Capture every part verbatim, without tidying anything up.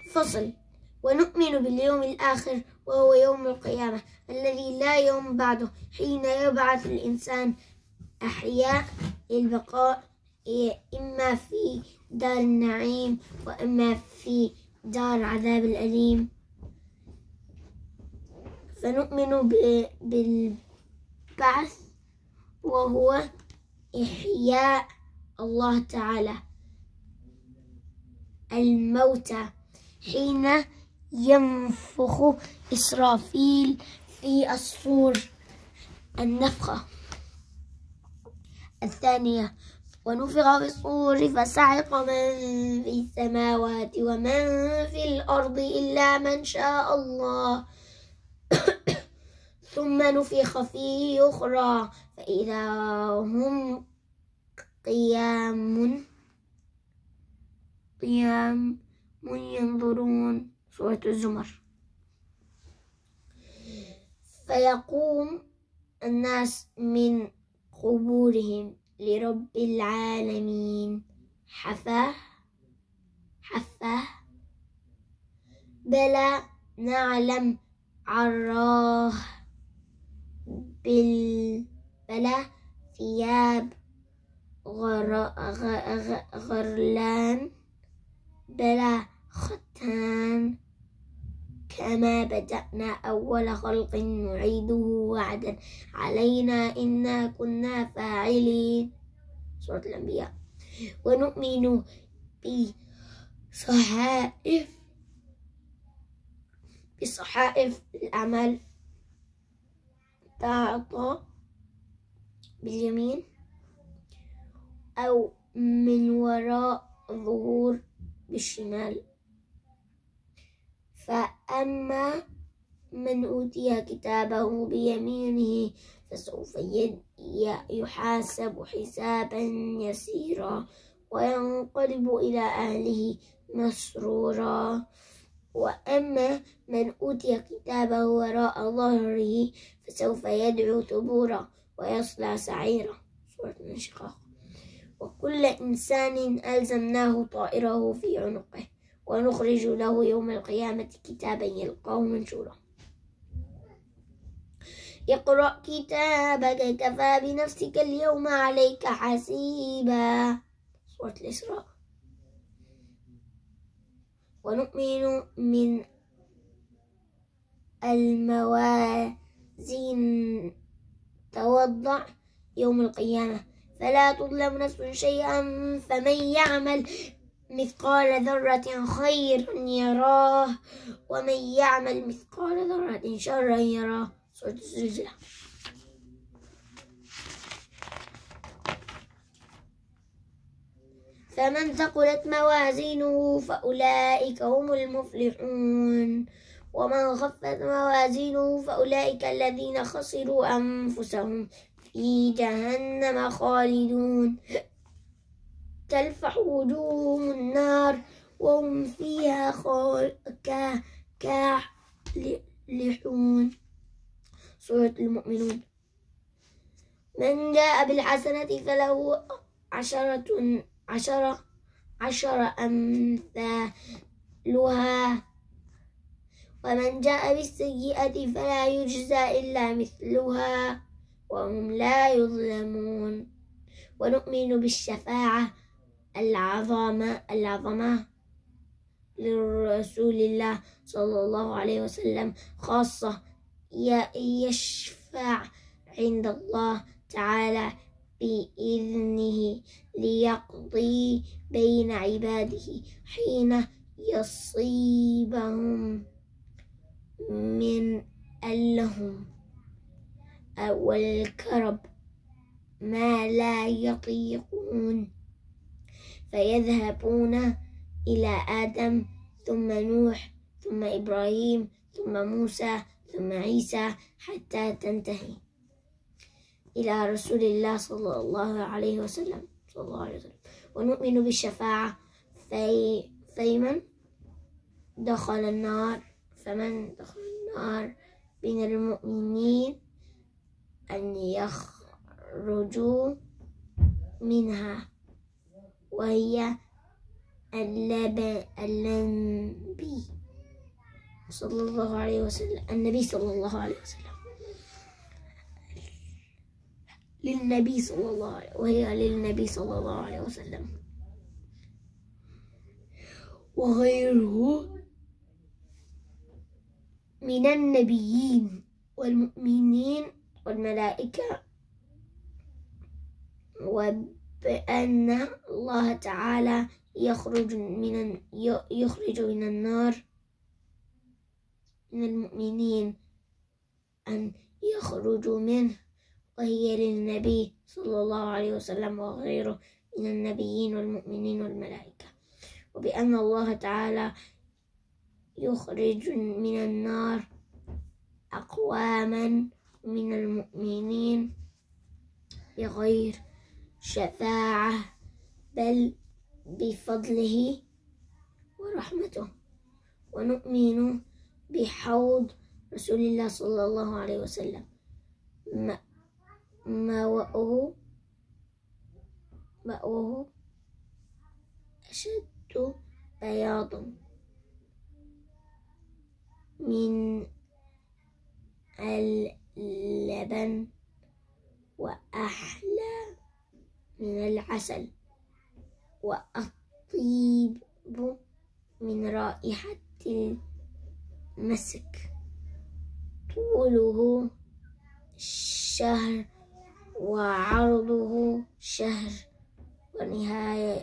فصل. ونؤمن باليوم الآخر وهو يوم القيامة الذي لا يوم بعده، حين يبعث الإنسان أحياء للبقاء، إما في دار النعيم وإما في دار عذاب الأليم. فنؤمن بالبعث وهو إحياء الله تعالى الموتى حين ينفخ إسرافيل في الصور النفخة الثانية. ونفخ في الصور فصعق من في السماوات ومن في الأرض إلا من شاء الله ثم نفخ فيه أخرى فإذا هم قيام قيام ينظرون. سورة الزمر. فيقوم الناس من قبورهم لرب العالمين حفاه حفاه بلى نعلم عراه بالبلى ثياب غر... غ... غ... غرلان بلى ختان كما بدأنا أول خلق نعيده وعدا علينا إنا كنا فاعلين. سورة الأنبياء. ونؤمن بصحائف بصحائف الأعمال تعطى باليمين أو من وراء ظهور بالشمال. فأما من أوتي كتابه بيمينه فسوف يحاسب حسابا يسيرا وينقلب إلى أهله مسرورا. وأما من أوتي كتابه وراء ظهره فسوف يدعو ثبورا ويصلى سعيرا. سورة الانشقاق. وكل إنسان ألزمناه طائره في عنقه ونخرج له يوم القيامة كتابا يلقاه منشورا. اقرأ كتابك كفى بنفسك اليوم عليك حسيبا. سورة الإسراء. ونؤمن من الموازين توضع يوم القيامة فلا تظلم نفس شيئا فمن يعمل مثقال ذرة خيرا يراه ومن يعمل مثقال ذرة شرا يراه. سورة الزلزلة. فمن ثقلت موازينه فأولئك هم المفلحون ومن خفت موازينه فأولئك الذين خسروا أنفسهم في جهنم خالدون تلفح وجوههم النار وهم فيها كالحون. سورة المؤمنون. من جاء بالحسنة فله عشرة عشرة عشر أمثالها ومن جاء بالسيئة فلا يجزى إلا مثلها وهم لا يظلمون. ونؤمن بالشفاعة العظمى العظمى لرسول الله صلى الله عليه وسلم خاصة يشفع عند الله تعالى بإذنه ليقضي بين عباده حين يصيبهم من ألهم أو الكرب ما لا يطيقون فيذهبون إلى آدم ثم نوح ثم إبراهيم ثم موسى ثم عيسى حتى تنتهي إلى رسول الله صلى الله عليه وسلم صلى الله عليه وسلم. ونؤمن بالشفاعة في فيمن دخل النار فمن دخل النار من المؤمنين أن يخرجوا منها وهي النبي صلى الله عليه وسلم النبي صلى الله عليه وسلم للنبي صلى الله عليه وهي للنبي صلى الله عليه وسلم وغيره من النبيين والمؤمنين والملائكة، وبأن الله تعالى يخرج من يخرج من النار من المؤمنين أن يخرجوا منه، وهي للنبي صلى الله عليه وسلم وغيره من النبيين والمؤمنين والملائكة، وبأن الله تعالى يخرج من النار أقواما من المؤمنين بغير شفاعة بل بفضله ورحمته. ونؤمن بحوض رسول الله صلى الله عليه وسلم ماؤه ماؤه أشد بياضا من اللبن وأحلى من العسل وأطيب من رائحة المسك، طوله شهر وعرضه شهر ونهاية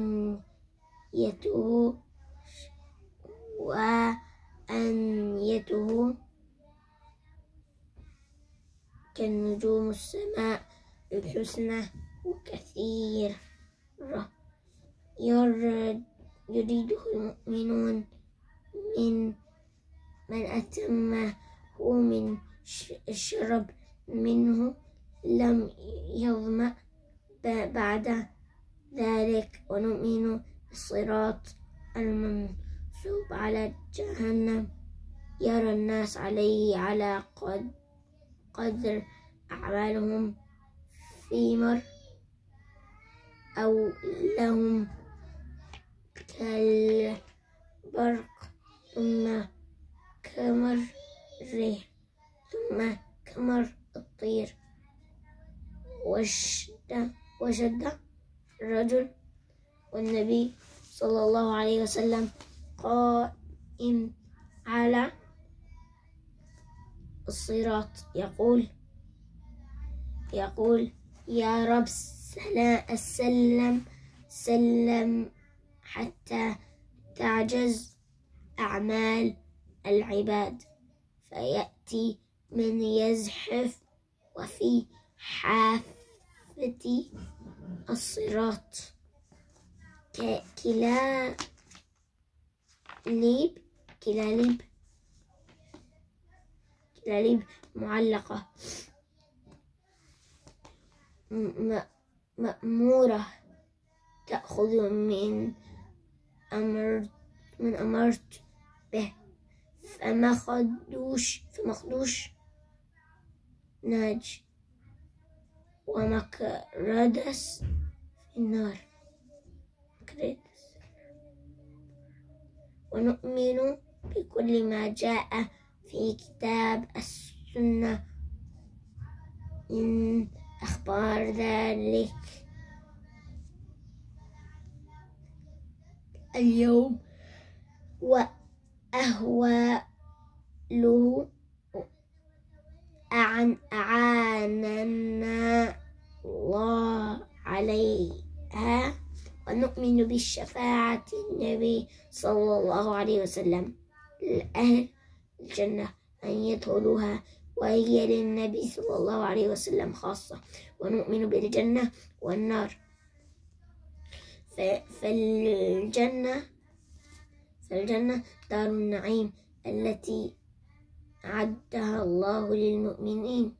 وإنيته وأنيته كالنجوم السماء الحسنى وكثيرة يريده المؤمنون من من أتمه من الشرب منه لم يظمأ بعد ذلك. ونؤمن بالصراط المنصوب على جهنم يرى الناس عليه على قدر أعمالهم في مر أو لهم كالبرق ثم كمر الريح ثم كمر الطير. وشد, وشد الرجل والنبي صلى الله عليه وسلم قائم على الصراط يقول يقول يا رب سلم سلم حتى تعجز أعمال العباد، فيأتي من يزحف وفي حافة الصراط كلاليب كلاليب كلاليب معلقة مأمورة تأخذ من أمرت من أمرت به فمخدوش فمخدوش ناج ومكردس في النار. ونؤمن بكل ما جاء في كتاب السنة من أخبار ذلك اليوم وأهواله أعن أعاننا الله عليها. ونؤمن بالشفاعة النبي صلى الله عليه وسلم لأهل الجنة أن يدخلوها، وهي للنبي صلى الله عليه وسلم خاصة. ونؤمن بالجنة والنار، فالجنة فالجنة دار النعيم التي أعدها الله للمؤمنين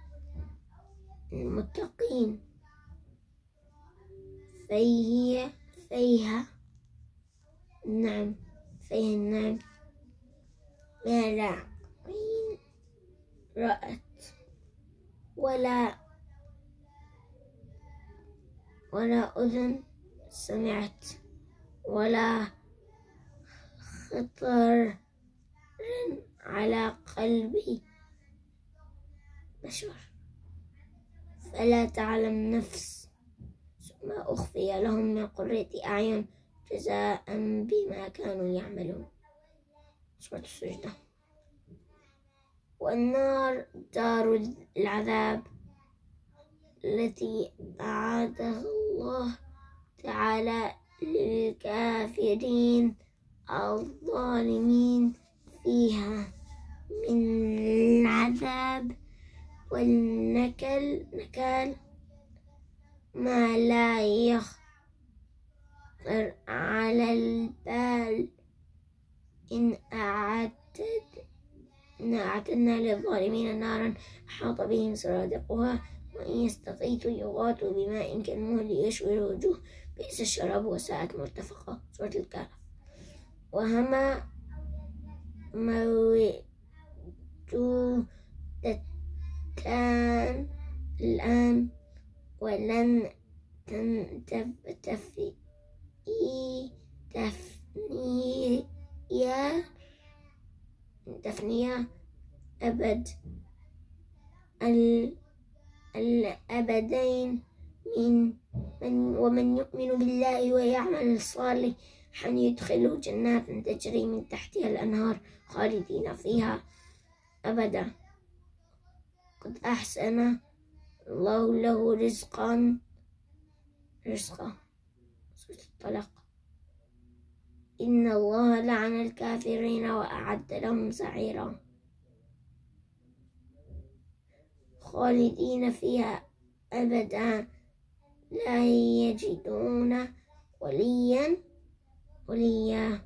المتقين، فهي فيها نعم فيها النعم ما لا عين رأت ولا ولا أذن سمعت ولا خطر على قلب بشر، فلا تعلم نفس ما أخفي لهم من قرة أعين جزاء بما كانوا يعملون. سورة السجدة. والنار دار العذاب التي أعادها الله تعالى للكافرين الظالمين فيها من العذاب والنكل نكال ما لا يخطر على البال إن أعدت إن أعتدنا للظالمين نارا أحاط بهم سرادقها وإن يستغيثوا يغاثوا بماء كالمهل يشوي الوجوه بئس الشراب وساءت مرتفقة. سورة الكهف. وهما موجودتان الآن ولن تنتفي تفنية تفنية أبد الأبدين من من ومن يؤمن بالله ويعمل صالحا يدخله جنات تجري من تحتها الأنهار خالدين فيها أبدا قد أحسن الله له رزقا رزقا. سورة الطلاق. إن الله لعن الكافرين وأعد لهم سعيرا خالدين فيها أبدا لا يجدون وليا وليا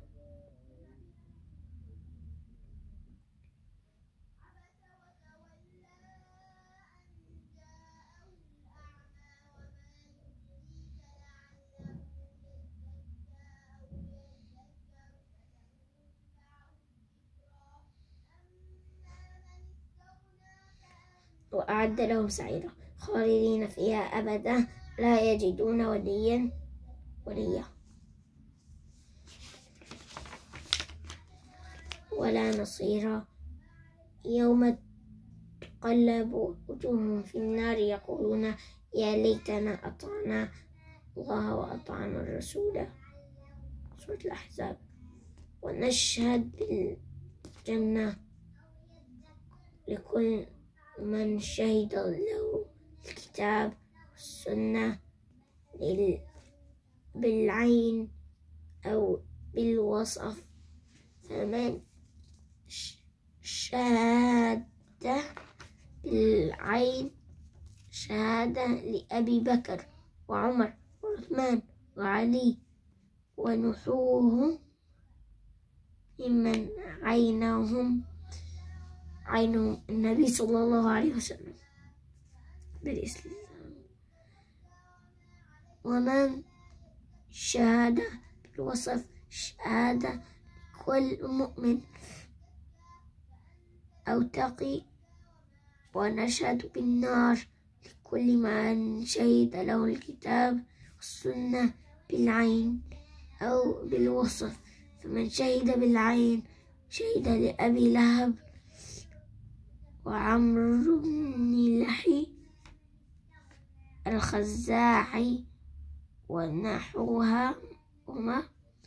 وأعد لهم سعيرا خالدين فيها أبدا لا يجدون وليا وليا ولا نصيرا يوم تقلب وجوههم في النار يقولون يا ليتنا أطعنا الله وأطعنا الرسول. سورة الأحزاب. ونشهد بالجنة لكل من شهد له الكتاب والسنة بالعين أو بالوصف، فمن شهد بالعين شهادة لأبي بكر وعمر وعثمان وعلي ونحوهم ممن عينهم عينهم النبي صلى الله عليه وسلم بالإسلام. ومن شهد بالوصف شهادة كل مؤمن أو تقي. ونشهد بالنار لكل من شهد له الكتاب والسنة بالعين أو بالوصف، فمن شهد بالعين شهد لأبي لهب وعمرو بن لحي الخزاعي ونحوها هما.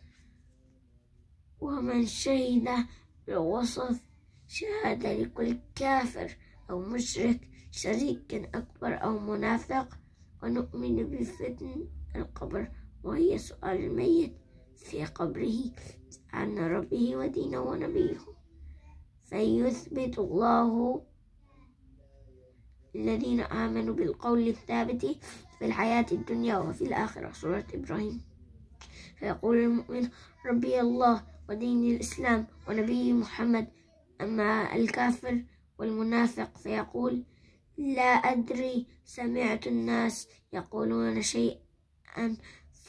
ومن شهد بالوصف شهادة لكل كافر أو مشرك شريك أكبر أو منافق. ونؤمن بفتن القبر وهي سؤال الميت في قبره عن ربه ودينه ونبيه، فيثبت الله الذين آمنوا بالقول الثابت في الحياة الدنيا وفي الآخرة. سورة إبراهيم. فيقول المؤمن ربي الله ودين الإسلام ونبي محمد. أما الكافر والمنافق فيقول لا أدري سمعت الناس يقولون شيئا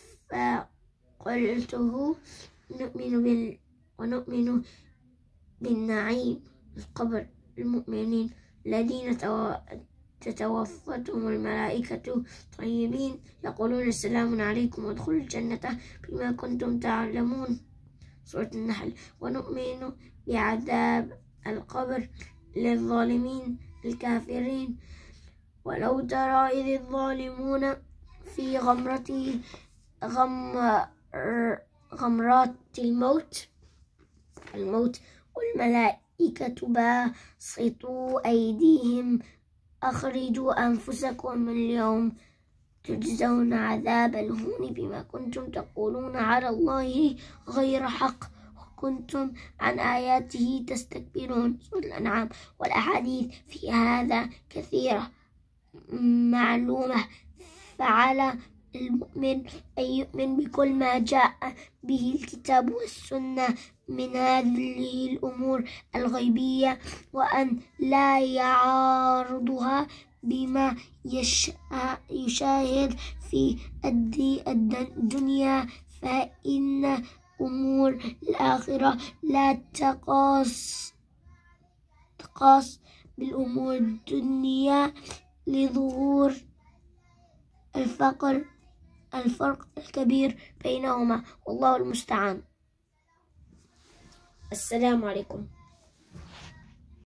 فقلته. نؤمن بال ونؤمن بالنعيم القبر المؤمنين الذين تتوفتهم الملائكة طيبين يقولون السلام عليكم وادخلوا الجنة بما كنتم تعلمون. سورة النحل. ونؤمن بعذاب القبر للظالمين الكافرين. ولو ترى إذ الظالمون في غمرة غمر غمرات الموت الموت والملائكة باسطوا أيديهم أخرجوا أنفسكم اليوم تجزون عذاب الهون بما كنتم تقولون على الله غير حق وكنتم عن آياته تستكبرون. سورة الأنعام. والأحاديث في هذا كثيرة معلومة، فعلى المؤمن أن يؤمن بكل ما جاء به الكتاب والسنة من هذه الأمور الغيبية، وأن لا يعارضها بما يشاهد في الدنيا، فإن أمور الآخرة لا تقاس تقاس بالأمور الدنيا لظهور الفقر الفرق الكبير بينهما، والله المستعان. السلام عليكم.